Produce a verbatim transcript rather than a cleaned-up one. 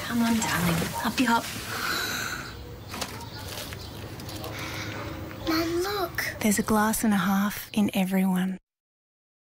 Come on, darling. Uppy hop. Mum, look. There's a glass and a half in everyone.